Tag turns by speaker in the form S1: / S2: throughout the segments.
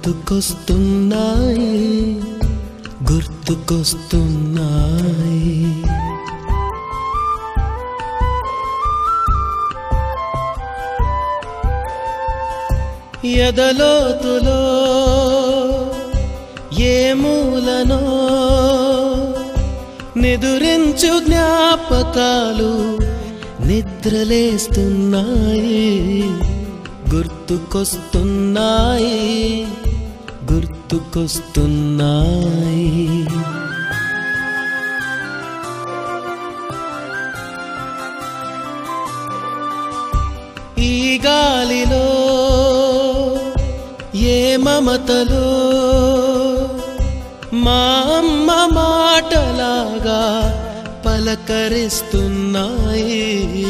S1: గుర్తుకొస్తున్నాయి గుర్తుకొస్తున్నాయి ఎదలోతులో ఏ మూలనో నిదురించు జ్ఞాపకాలు నిద్రలేస్తున్నాయి గుర్తుకొస్తున్నాయి గుర్తుకొస్తున్నాయి ఈ గాలిలో ఏ మమతలో మా అమ్మ మాటలాగా పలకరిస్తున్నాయి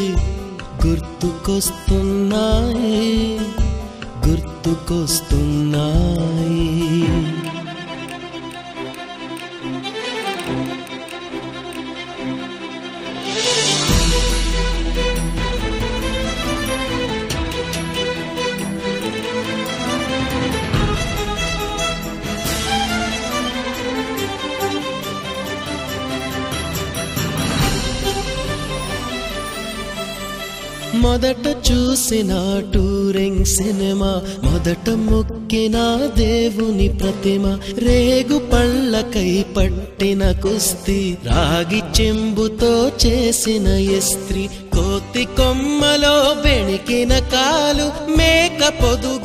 S1: గుర్తుకొస్తున్నాయి గుర్తుకొస్తున్నాయి మొదట చూసిన టూరింగ్ సినిమా మొదట మొక్కిన దేవుని ప్రతిమ రేగు పళ్ళకై పట్టిన కుస్తీ రాగి చెంబుతో చేసిన ఇస్త్రీ కోతి కొమ్మలో బెణికిన కాలు మేక పొదుగు